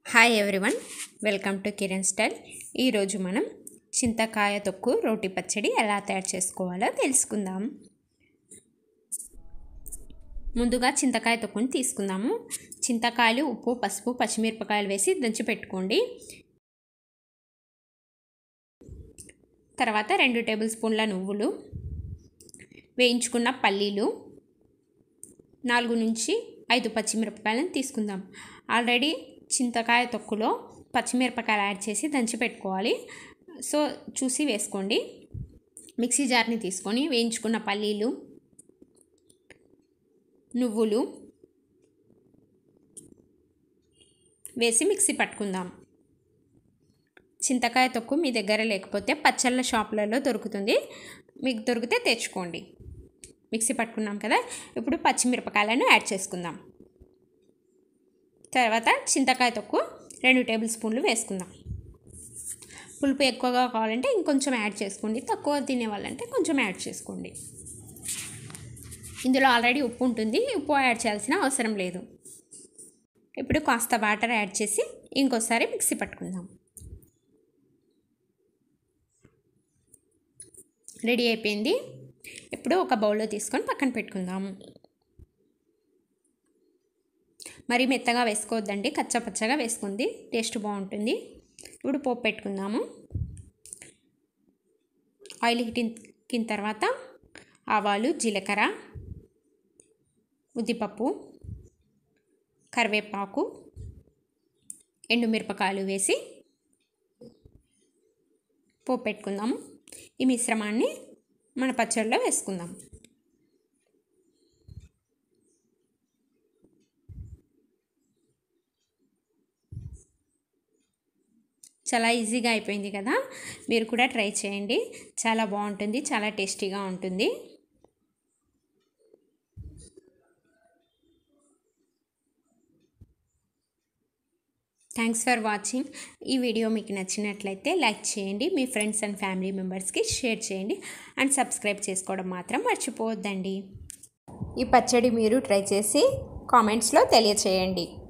Hi everyone, welcome to Kiran style. ఈరోజు మనం చింతకాయ తొక్కు రోటి పచ్చడి ఎలా తయారు చేసుకోవాలో తెలుసుకుందాం. ముందుగా చింతకాయ తొక్కుని తీసుకుందాము. చింతకాయలు, ఉప్పు, పసుపు, పచ్చిమిరపకాయలు వేసి దంచి పెట్టుకోండి. తర్వాత 2 టేబుల్ స్పూన్ల నువ్వులు, వేయించుకున్న పల్లీలు, 4 నుంచి 5 పచ్చిమిరపకాయలను తీసుకుందాం. ఆల్రెడీ చింతకాయ తొక్కులో పచ్చిమిరపకాయలు యాడ్ చేసి దంచి పెట్టుకోవాలి. సో చూసి వేసుకోండి. మిక్సీ జార్ని తీసుకొని వేయించుకున్న పల్లీలు, నువ్వులు వేసి మిక్సీ పట్టుకుందాం. చింతకాయ తొక్కు మీ దగ్గర లేకపోతే పచ్చళ్ళ షాపులలో దొరుకుతుంది, మీకు దొరికితే తెచ్చుకోండి. మిక్సీ పట్టుకున్నాం కదా, ఇప్పుడు పచ్చిమిరపకాయలను యాడ్ చేసుకుందాం. తర్వాత చింతకాయ తొక్కు 2 టేబుల్ స్పూన్లు వేసుకుందాం. పులుపు ఎక్కువగా కావాలంటే ఇంకొంచెం యాడ్ చేసుకోండి, తక్కువ తినే వాళ్ళంటే కొంచెం యాడ్ చేసుకోండి. ఇందులో ఆల్రెడీ ఉప్పు ఉంటుంది, ఉప్పు యాడ్ చేయాల్సిన అవసరం లేదు. ఇప్పుడు కాస్త వాటర్ యాడ్ చేసి ఇంకోసారి మిక్సీ పట్టుకుందాం. రెడీ అయిపోయింది. ఇప్పుడు ఒక బౌల్లో తీసుకొని పక్కన పెట్టుకుందాము. మరీ మెత్తగా వేసుకోవద్దండి, కచ్చపచ్చగా వేసుకుంది టేస్ట్ బాగుంటుంది. ఇప్పుడు పోపు పెట్టుకుందాము. ఆయిల్ హీట్ ఎక్కిన తర్వాత ఆవాలు, జీలకర్ర, ఉద్దిపప్పు, కరివేపాకు, ఎండుమిరపకాయలు వేసి పోపు పెట్టుకుందాము. ఈ మిశ్రమాన్ని మన పచ్చడిలో వేసుకుందాం. చాలా ఈజీగా అయిపోయింది కదా, మీరు కూడా ట్రై చేయండి. చాలా బాగుంటుంది, చాలా టేస్టీగా ఉంటుంది. Thanks for watching. ఈ వీడియో మీకు నచ్చినట్లయితే లైక్ చేయండి, మీ ఫ్రెండ్స్ అండ్ ఫ్యామిలీ మెంబర్స్కి షేర్ చేయండి అండ్ సబ్స్క్రైబ్ చేసుకోవడం మాత్రం మర్చిపోవద్దండి. ఈ పచ్చడి మీరు ట్రై చేసి కామెంట్స్లో తెలియచేయండి.